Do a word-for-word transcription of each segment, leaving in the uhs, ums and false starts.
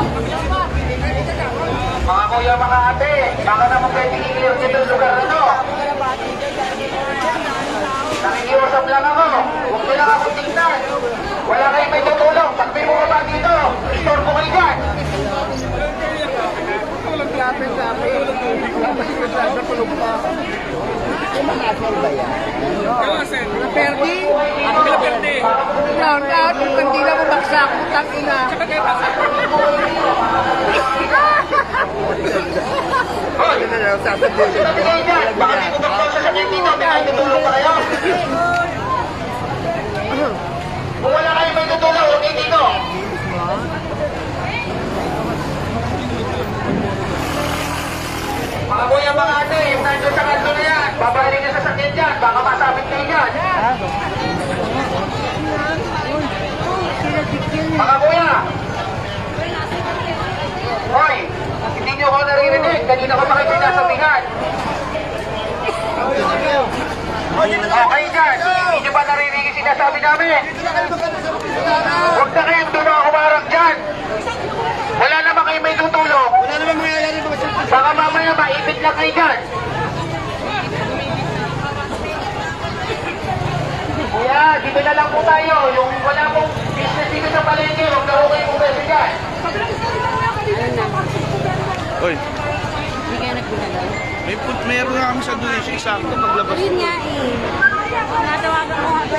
Mga kuya, mga ate, baka naman pwede i-clear dito yung lugar na to. Nakikiusap lang ako. Huwag nyo lang ako tingnan. Wala kayong may tutulong. Pag may mga ba dito, store ko kayo dyan. Perdi? Ano ka perdi? Round out, kung hindi na bumagsak, utang ina. Hoy! Sasabihin dyan, baka may bumagsak sa sakit dito, may kayo tutulong pa kayo. Kung wala kayong may tutulong, huwag kayo dito. Mga kuya, mga ate, yung nandun sa kanto na yan, babahalin na sa sakit dyan, baka masabit kayo dyan. Mga kuya! Hoy! Hindi nyo ako naririnig, kanina ko makikita sinasabihan. Okay dyan, hindi nyo ba naririnig sinasabi namin? Huwag na kayong doon ako marang dyan. Wala naman kayo may tutulong. Wala naman mayayari mga sir. Baka mamaya maipit lang kayo dyan. Kuya, dito na lang po tayo. Yung wala pong business dito sa palengke, huwag na po kayo pumesa dyan. Oy, Hindi kaya nagpinagay. may put meron nga kami sa dulo yung eksakto paglabas. Yun nga eh. Natawagan ko nga ba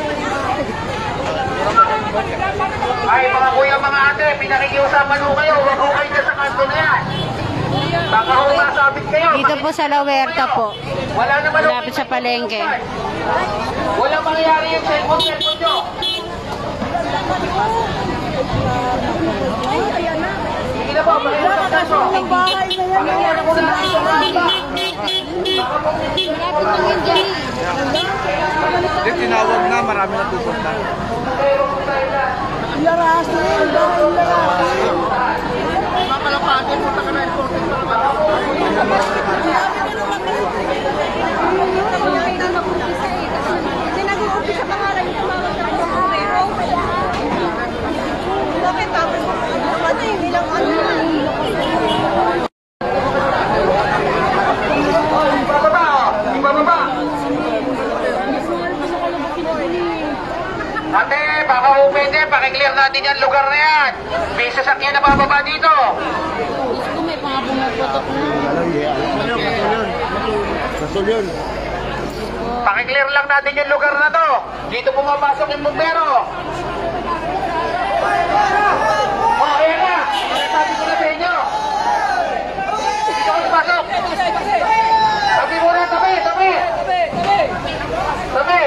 Ay, mga kuya, mga ate, pinakikiusapan ho kayo. Huwag ho kayo na sa kanto na yan. Baka ho masabit kayo. dito po sa La Huerta po. Wala naman ho- Malapit sa palengke. Wala mangyayari yung cellphone, cellphone nyo. Sige na po, makiusap na po. Pakinggan ko na ang mga bata. Hindi, tinawag na, marami na pupunta. Papalapatin mo na ka na important para Ibababa, oh. Ibababa. Ate, baka ho pwede, pakiclear natin yan lugar na yan. May sasakyan na bababa dito. Gusto may mga pumuputok na. Sasol yun. Pakiclear lang natin yung lugar na to. Dito pumapasok yung bumbero. Oh, ayan na. Sabi ko na sa inyo. Dito ko pasok. Sabi mo na, tabi, tabi. Tabi.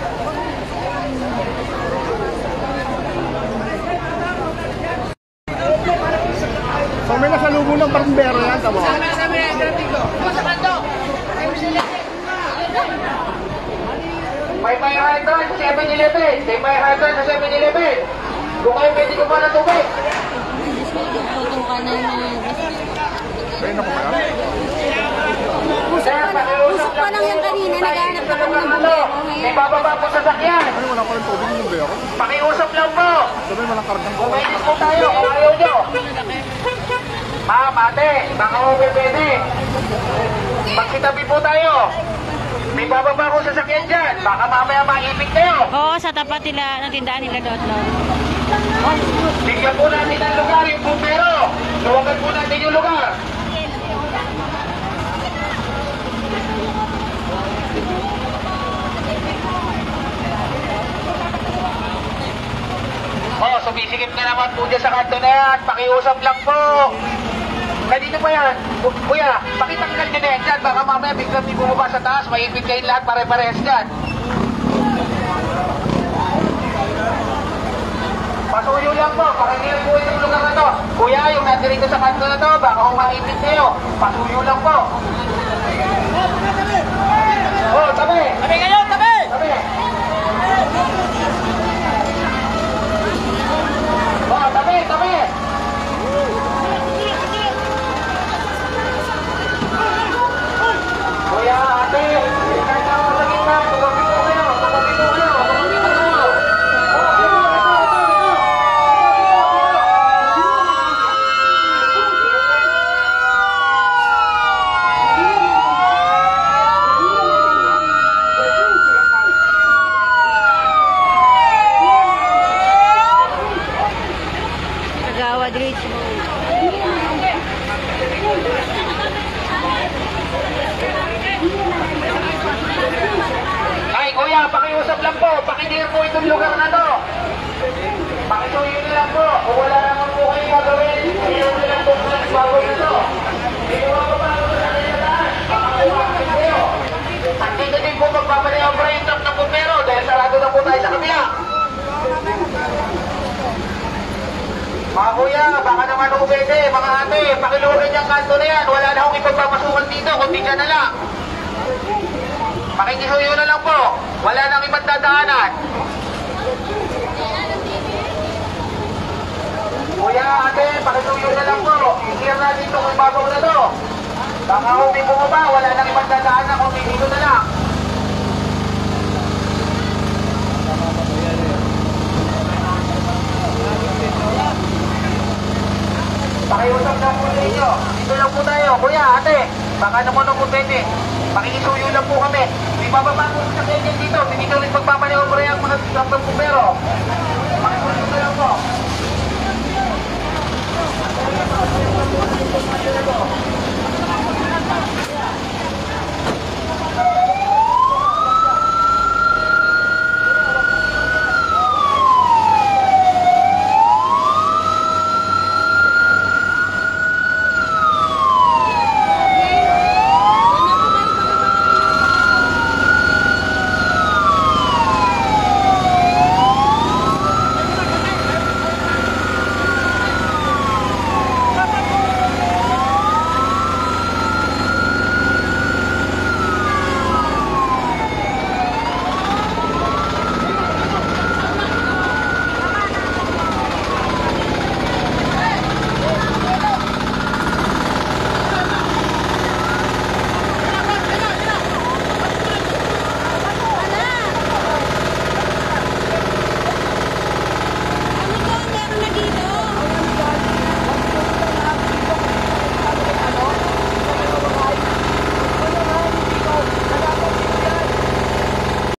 So may nasalubong ng barmbero yan, tama? May may hydran sa seven eleven. May may hydran sa seven eleven. Kung kayo pwede ko pa na tubig. Tutukan na na. Ayun ako kaya. Sir, pakiusap Usap pa lang yan kanina, naghahanap na kami ng bumbero. May bababa po sa sakyan. Ano, wala ko rin tubig yung ba ako? Pakiusap lang po. Sabi, walang kargang ko. Pumainis po tayo kung ayaw nyo. Ma'am, ate, baka mo pwede. Magkitabi po tayo. May bababa ko sa sakyan dyan. Baka mamaya maipit kayo. Oo, sa tapat nila, ng tindahan nila Dotlon. Bigyan po natin ang lugar yung bumbero. Luwagan po natin yung lugar. Oh, sumisikip na naman po dyan sa kanto na yan. Pakiusap lang po. Kanina pa yan. Bu- Kuya, pakitanggal nyo na yan dyan. Baka mamaya biglang may bumaba sa taas. Maipit kayo lahat, pare-parehas dyan. Pasuyo lang po. Pakinggan po itong lugar na to. Kuya, yung nandirito sa kanto na to, baka kung maipit kayo. Pasuyo lang po. Oh, tabi! Tabi kayo, tabi! Tabi! Oh, tabi, tabi! Kuya, ate, kahit ako sa gitna, tumabi po kayo, tumabi po kayo, tumabi po kayo. Oh, ito, ito, ito, ito. diretso. Ay, kuya, pakiusap lang po. Pakidir po itong lugar na to. Pakisuyo na lang po. Kung wala naman po kayo gagawin, iyon na lang po sa bago na to. Ikaw pa pa ako sa kanila daan. Pakakawakin kayo. At dito din po magpapaliobra yung truck ng bumbero dahil sarado na po tayo sa kabila. Mga kuya, baka naman ako pwede. Mga ate, pakilurin yung kanto na yan. Wala na akong ipagpapasukan dito, kundi dyan na lang. Makikisuyo na lang po. Wala nang ibang dadaanan. Kuya, ate, pakisuyo na lang po. I-clear natin itong ibabaw na to. Baka kung may bumaba, wala nang ibang dadaanan, kundi dito na lang. Pakiusap lang po sa inyo. Dito lang po tayo. Kuya, ate, baka naman ako pwede. Pakikisuyo lang po kami. May bababa po sa kanya dito. Dito rin magpapaniobra yung mga truck ng bumbero. Pakisuyo na lang po. Pakisuyo na lang po.